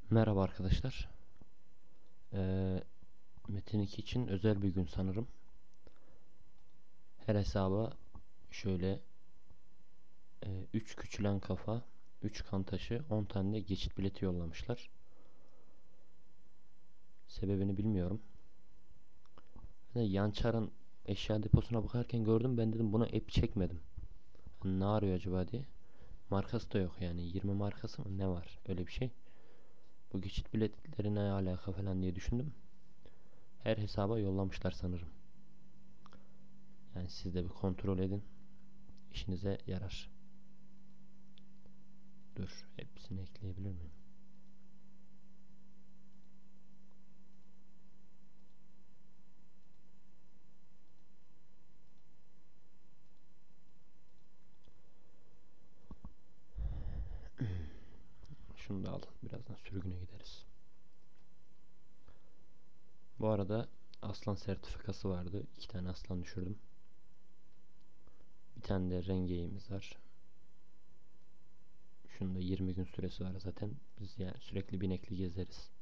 Merhaba arkadaşlar. Metin 2 için özel bir gün sanırım. Her hesaba şöyle 3 küçülen kafa, 3 kan taşı, 10 tane de geçit bileti yollamışlar. Sebebini bilmiyorum. Yançar'ın eşya deposuna bakarken gördüm. Ben dedim buna app çekmedim. Ne arıyor acaba diye. Markası da yok yani. 20 markası mı ne var? Öyle bir şey. Bu geçit biletleri ne alaka falan diye düşündüm. Her hesaba yollamışlar sanırım. Yani siz de bir kontrol edin. İşinize yarar. Dur, hepsini ekleyebilir miyim? Şunu da al. Birazdan sürgüne gideriz. Bu arada aslan sertifikası vardı. 2 tane aslan düşürdüm. Bir tane de rengeğimiz var. Şunda 20 gün süresi var zaten. Biz yani sürekli binekli gezeriz.